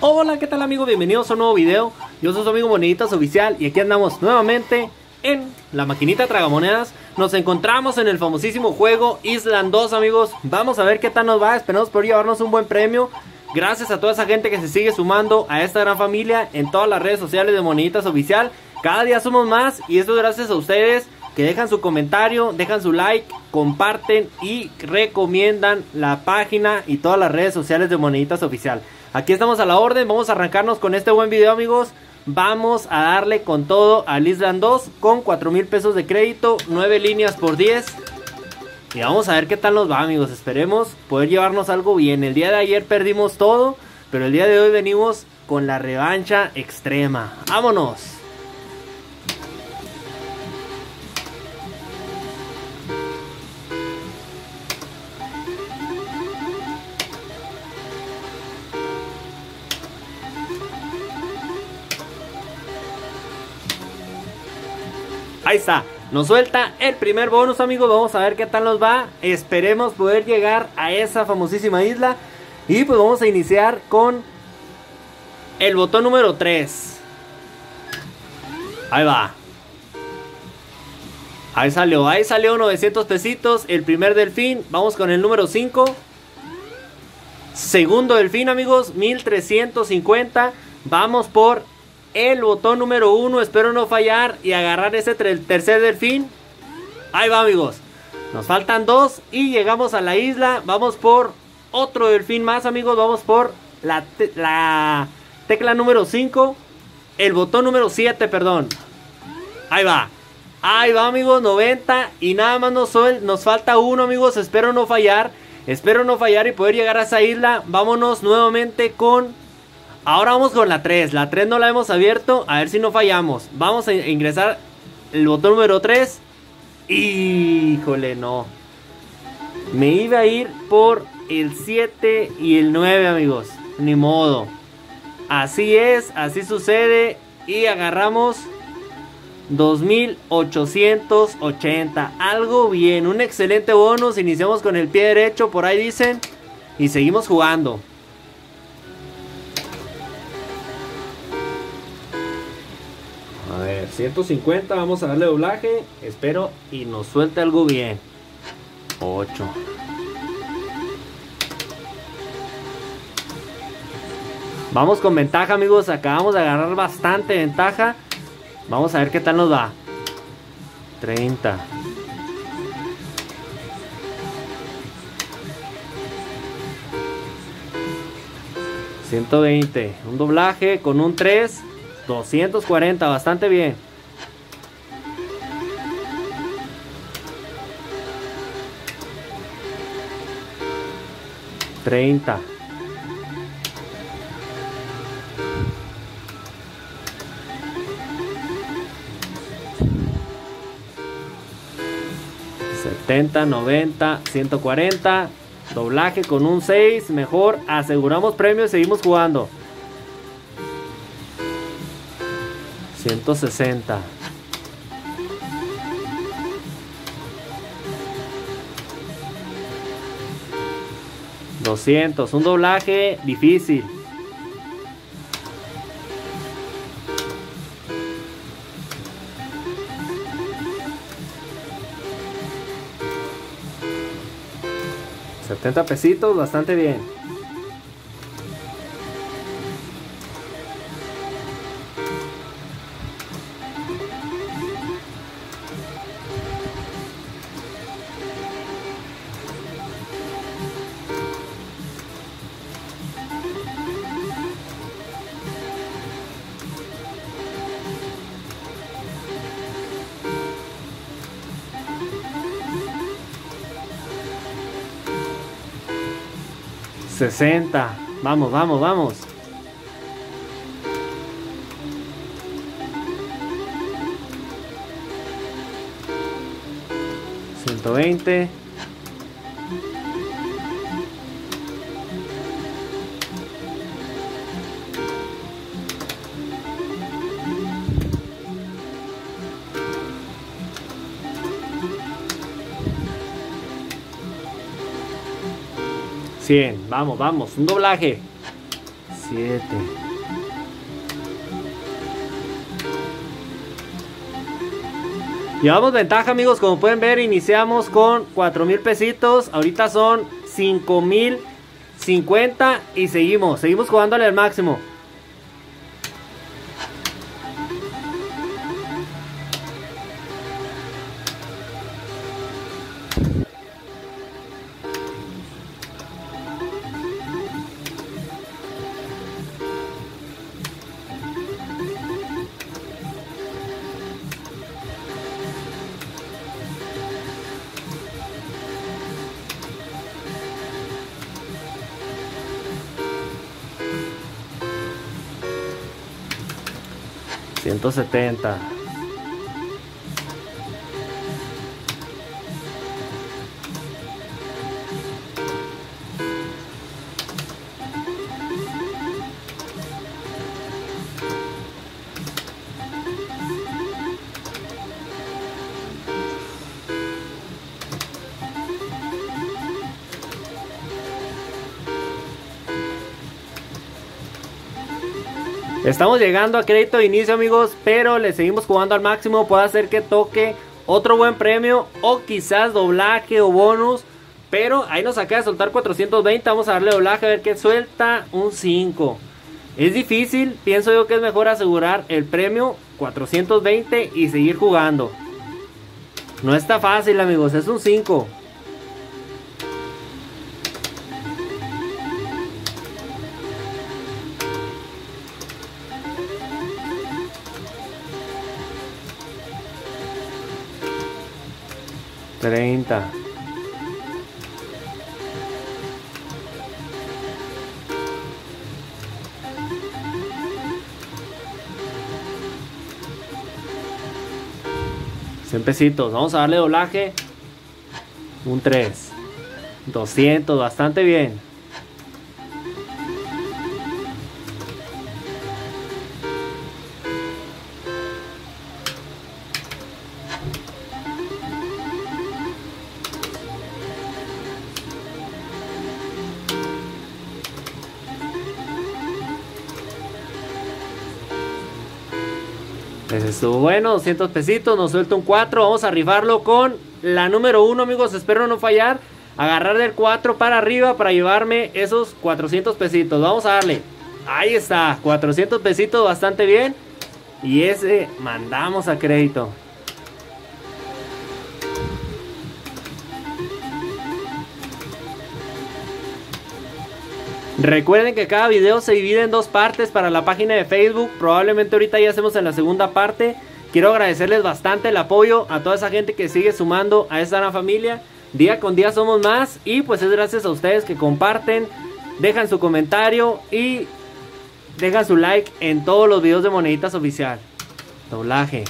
Hola, ¿qué tal amigos? Bienvenidos a un nuevo video. Yo soy su amigo Moneditas Oficial y aquí andamos nuevamente en la maquinita tragamonedas. Nos encontramos en el famosísimo juego Island 2, amigos. Vamos a ver qué tal nos va. Esperamos poder llevarnos un buen premio. Gracias a toda esa gente que se sigue sumando a esta gran familia en todas las redes sociales de Moneditas Oficial. Cada día somos más y esto es gracias a ustedes que dejan su comentario, dejan su like, comparten y recomiendan la página y todas las redes sociales de Moneditas Oficial. Aquí estamos a la orden, vamos a arrancarnos con este buen video, amigos. Vamos a darle con todo al Island 2 con 4,000 pesos de crédito, 9 líneas por 10. Y vamos a ver qué tal nos va, amigos. Esperemos poder llevarnos algo bien. El día de ayer perdimos todo, pero el día de hoy venimos con la revancha extrema. ¡Vámonos! Ahí está, nos suelta el primer bonus, amigos. Vamos a ver qué tal nos va. Esperemos poder llegar a esa famosísima isla. Y pues vamos a iniciar con el botón número 3. Ahí va. Ahí salió 900 pesitos. El primer delfín, vamos con el número 5. Segundo delfín, amigos, 1350. Vamos por el botón número 1, espero no fallar y agarrar ese tercer delfín. Ahí va, amigos. Nos faltan 2 y llegamos a la isla. Vamos por otro delfín más, amigos. Vamos por la tecla número 5. El botón número 7, perdón. Ahí va, amigos, 90. Y nada más nos falta 1, amigos. Espero no fallar y poder llegar a esa isla. Vámonos nuevamente con... Ahora vamos con la 3. La 3 no la hemos abierto. A ver si no fallamos. Vamos a ingresar el botón número 3. Híjole, no. Me iba a ir por el 7 y el 9, amigos. Ni modo. Así es, así sucede. Y agarramos 2,880. Algo bien, un excelente bonus. Iniciamos con el pie derecho, por ahí dicen. Y seguimos jugando. A ver, 150, vamos a darle doblaje. Espero y nos suelte algo bien. 8. Vamos con ventaja, amigos. Acabamos de agarrar bastante ventaja. Vamos a ver qué tal nos va. 30. 120. Un doblaje con un 3. 240, bastante bien. 30. 70, 90, 140. Doblaje con un 6. Mejor aseguramos premios y seguimos jugando. 160. 200. Un doblaje difícil. 70 pesitos, bastante bien. 60. Vamos, vamos, vamos. 120. 100, vamos, vamos, un doblaje. 7. Llevamos ventaja, amigos. Como pueden ver, iniciamos con 4,000 pesitos. Ahorita son 5,050 y seguimos jugándole al máximo. $170. Estamos llegando a crédito de inicio, amigos, pero le seguimos jugando al máximo. Puede hacer que toque otro buen premio o quizás doblaje o bonus, pero ahí nos acaba de soltar 420. Vamos a darle doblaje a ver qué suelta. Un 5. Es difícil, pienso yo que es mejor asegurar el premio 420 y seguir jugando. No está fácil, amigos, es un 5. $30. $100. Vamos a darle doblaje. Un 3. 200. Bastante bien. Ese estuvo bueno, 200 pesitos, nos suelta un 4, vamos a rifarlo con la número 1, amigos, espero no fallar, agarrar del 4 para arriba para llevarme esos 400 pesitos, vamos a darle, ahí está, 400 pesitos, bastante bien, y ese mandamos a crédito. Recuerden que cada video se divide en 2 partes para la página de Facebook. Probablemente ahorita ya hacemos en la segunda parte. Quiero agradecerles bastante el apoyo a toda esa gente que sigue sumando a esta gran familia. Día con día somos más. Y pues es gracias a ustedes que comparten, dejan su comentario y dejan su like en todos los videos de Moneditas Oficial. Doblaje.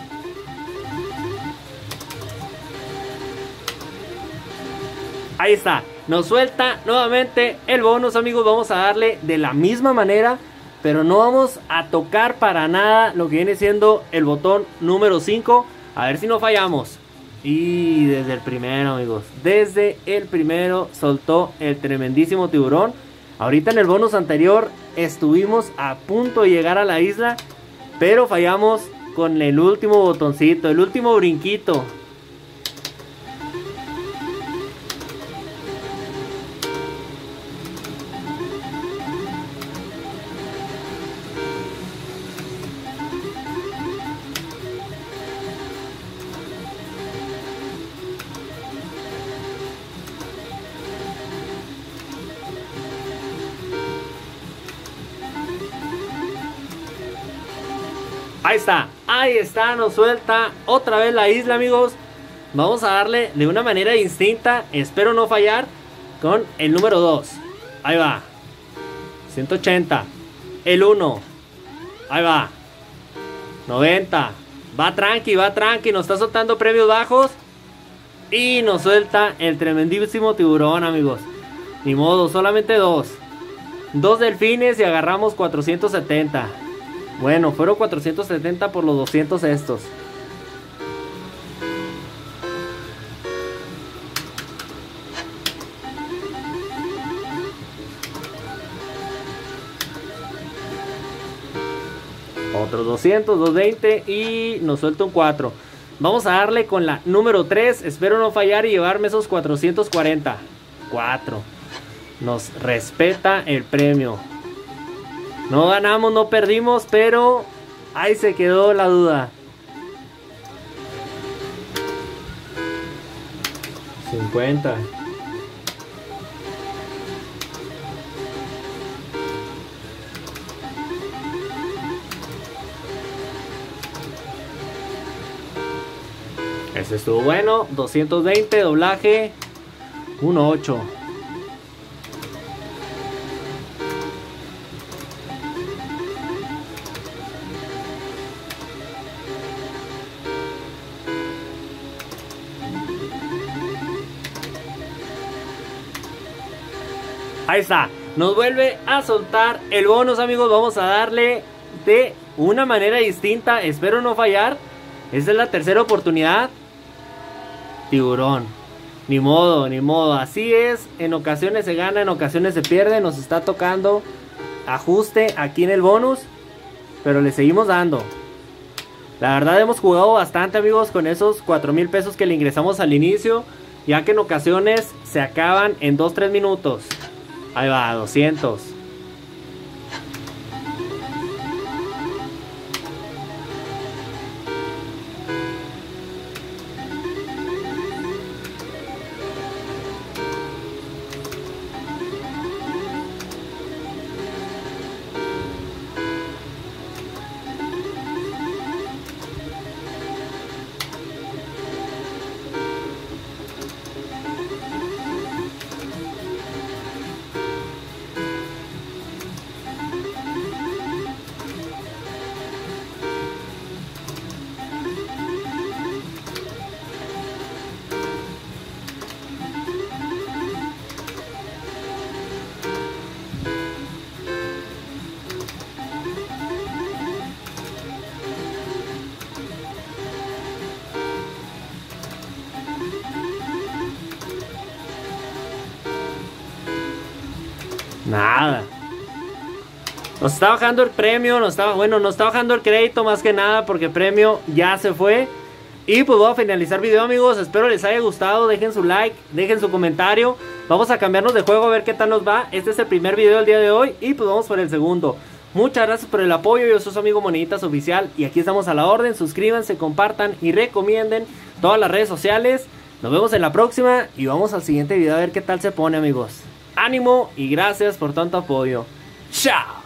Ahí está. Nos suelta nuevamente el bonus, amigos. Vamos a darle de la misma manera, pero no vamos a tocar para nada lo que viene siendo el botón número 5. A ver si no fallamos. Y desde el primero, amigos, desde el primero soltó el tremendísimo tiburón. Ahorita en el bonus anterior estuvimos a punto de llegar a la isla, pero fallamos con el último botoncito, el último brinquito. Ahí está, nos suelta otra vez la isla, amigos. Vamos a darle de una manera distinta, espero no fallar, con el número 2. Ahí va, 180. El 1, ahí va, 90. Va tranqui, nos está soltando premios bajos. Y nos suelta el tremendísimo tiburón, amigos. Ni modo, solamente 2 delfines y agarramos 470. Bueno, fueron 470 por los 200 estos. Otros 200, 220 y nos suelta un 4. Vamos a darle con la número 3. Espero no fallar y llevarme esos 440. 4. Nos respeta el premio. No ganamos, no perdimos, pero ahí se quedó la duda. 50. Ese estuvo bueno. 220, doblaje 1.8. Ahí está, nos vuelve a soltar el bonus, amigos. Vamos a darle de una manera distinta. Espero no fallar. Esta es la tercera oportunidad. Tiburón. Ni modo, ni modo. Así es. En ocasiones se gana, en ocasiones se pierde. Nos está tocando ajuste aquí en el bonus, pero le seguimos dando. La verdad hemos jugado bastante, amigos, con esos 4,000 pesos que le ingresamos al inicio, ya que en ocasiones se acaban en 2-3 minutos. Ahí va, 200. Nada. Nos está bajando el premio, nos está bajando el crédito más que nada porque el premio ya se fue. Y pues voy a finalizar video, amigos. Espero les haya gustado, dejen su like, dejen su comentario. Vamos a cambiarnos de juego a ver qué tal nos va. Este es el primer video del día de hoy y pues vamos por el segundo. Muchas gracias por el apoyo, yo soy su amigo Moneditas Oficial y aquí estamos a la orden. Suscríbanse, compartan y recomienden todas las redes sociales. Nos vemos en la próxima y vamos al siguiente video a ver qué tal se pone, amigos. Ánimo y gracias por tanto apoyo. ¡Chao!